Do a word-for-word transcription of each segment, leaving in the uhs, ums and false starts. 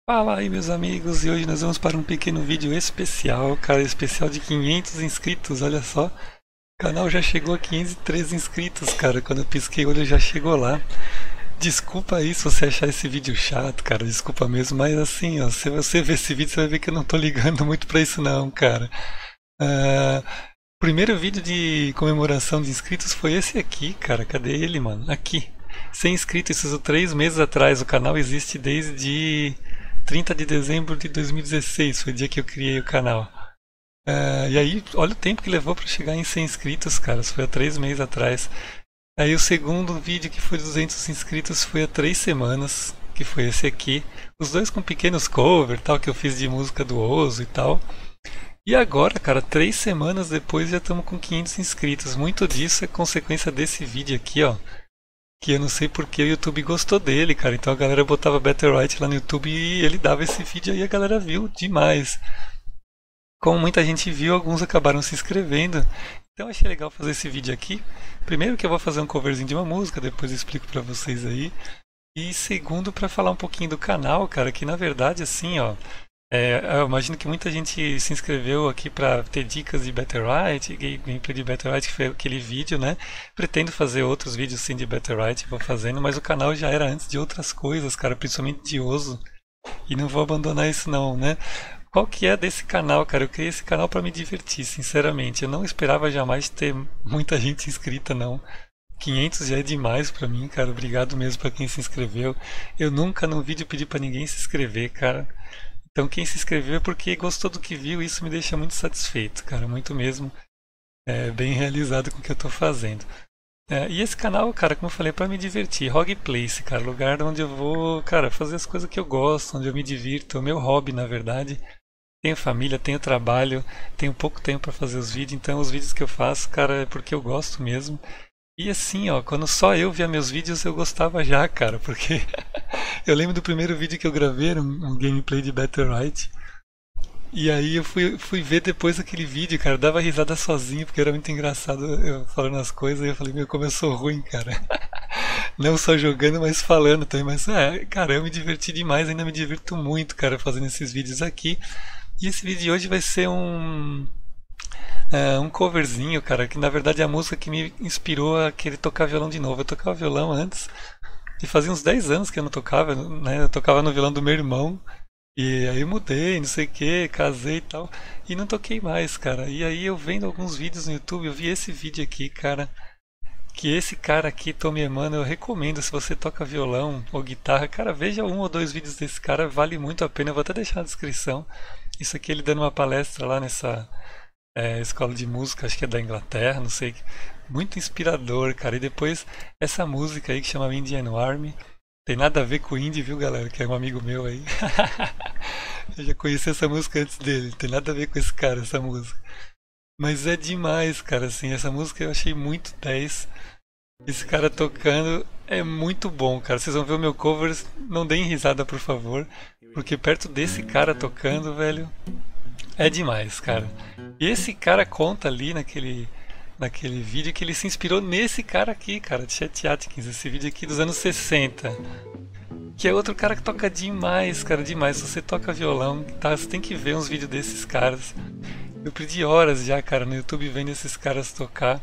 Fala aí, meus amigos, e hoje nós vamos para um pequeno vídeo especial, cara, especial de quinhentos inscritos, olha só. O canal já chegou a quinhentos e treze inscritos, cara, quando eu pisquei o olho já chegou lá. Desculpa aí se você achar esse vídeo chato, cara, desculpa mesmo, mas assim, ó, se você ver esse vídeo você vai ver que eu não tô ligando muito pra isso não, cara. Ah, o primeiro vídeo de comemoração de inscritos foi esse aqui, cara, cadê ele, mano? Aqui. Sem inscritos, isso três meses atrás, o canal existe desde trinta de dezembro de dois mil e dezesseis, foi o dia que eu criei o canal. Uh, e aí, olha o tempo que levou para chegar em cem inscritos, cara, isso foi há três meses atrás. Aí o segundo vídeo, que foi duzentos inscritos, foi há três semanas, que foi esse aqui. Os dois com pequenos covers, tal, que eu fiz de música do Ozo e tal. E agora, cara, três semanas depois já estamos com quinhentos inscritos. Muito disso é consequência desse vídeo aqui, ó. Que eu não sei porque o YouTube gostou dele, cara. Então a galera botava Betterwhite lá no YouTube e ele dava esse vídeo aí e a galera viu demais. Como muita gente viu, alguns acabaram se inscrevendo. Então eu achei legal fazer esse vídeo aqui. Primeiro que eu vou fazer um coverzinho de uma música, depois eu explico pra vocês aí. E segundo, pra falar um pouquinho do canal, cara, que na verdade assim, ó. É, eu imagino que muita gente se inscreveu aqui para ter dicas de Betterwhite, gameplay de Betterwhite, que foi aquele vídeo, né? Pretendo fazer outros vídeos sim de Betterwhite, vou fazendo, mas o canal já era antes de outras coisas, cara, principalmente de Ozo. E não vou abandonar isso não, né? Qual que é desse canal, cara? Eu criei esse canal para me divertir, sinceramente. Eu não esperava jamais ter muita gente inscrita, não. quinhentos já é demais pra mim, cara. Obrigado mesmo pra quem se inscreveu. Eu nunca num vídeo pedi pra ninguém se inscrever, cara. Então quem se inscreveu é porque gostou do que viu, e isso me deixa muito satisfeito, cara, muito mesmo, é, bem realizado com o que eu tô fazendo. É, e esse canal, cara, como eu falei, é pra me divertir, Hog Place, cara, lugar onde eu vou, cara, fazer as coisas que eu gosto, onde eu me divirto, é o meu hobby, na verdade. Tenho família, tenho trabalho, tenho pouco tempo pra fazer os vídeos, então os vídeos que eu faço, cara, é porque eu gosto mesmo. E assim, ó, quando só eu via meus vídeos eu gostava já, cara, porque eu lembro do primeiro vídeo que eu gravei, era um, um gameplay de Betterwhite. E aí eu fui, fui ver depois aquele vídeo, cara, eu dava risada sozinho, porque era muito engraçado eu falando as coisas, e eu falei, meu, como eu sou ruim, cara. Não só jogando, mas falando também, mas, é, cara, eu me diverti demais, ainda me divirto muito, cara, fazendo esses vídeos aqui. E esse vídeo de hoje vai ser um... É, um coverzinho, cara, que na verdade é a música que me inspirou a querer tocar violão de novo. Eu tocava violão antes, e fazia uns dez anos que eu não tocava, né? Eu tocava no violão do meu irmão, e aí eu mudei, não sei o que, casei e tal, e não toquei mais, cara. E aí eu vendo alguns vídeos no YouTube, eu vi esse vídeo aqui, cara, que esse cara aqui, Tommy Emmanuel, eu recomendo se você toca violão ou guitarra, cara, veja um ou dois vídeos desse cara, vale muito a pena, eu vou até deixar na descrição. Isso aqui ele dando uma palestra lá nessa é, escola de música, acho que é da Inglaterra, não sei. Muito inspirador, cara. E depois essa música aí que chama Indian Army. Tem nada a ver com o Indy, viu, galera? Que é um amigo meu aí. Eu já conheci essa música antes dele. Tem nada a ver com esse cara, essa música. Mas é demais, cara, assim. Essa música eu achei muito dez. Esse cara tocando é muito bom, cara. Vocês vão ver o meu cover. Não deem risada, por favor. Porque perto desse cara tocando, velho, é demais, cara. E esse cara conta ali naquele, naquele vídeo que ele se inspirou nesse cara aqui, cara, de Chet Atkins, esse vídeo aqui dos anos sessenta. Que é outro cara que toca demais, cara, demais. Se você toca violão, tá, você tem que ver uns vídeos desses caras. Eu perdi horas já, cara, no YouTube vendo esses caras tocar.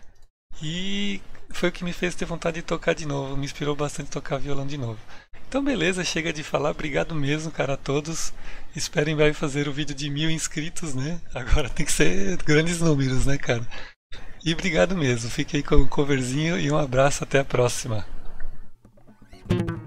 E foi o que me fez ter vontade de tocar de novo, me inspirou bastante a tocar violão de novo. Então beleza, chega de falar, obrigado mesmo, cara, a todos. Espero em breve fazer o vídeo de mil inscritos, né? Agora tem que ser grandes números, né, cara? E obrigado mesmo, fiquei com o coverzinho e um abraço, até a próxima.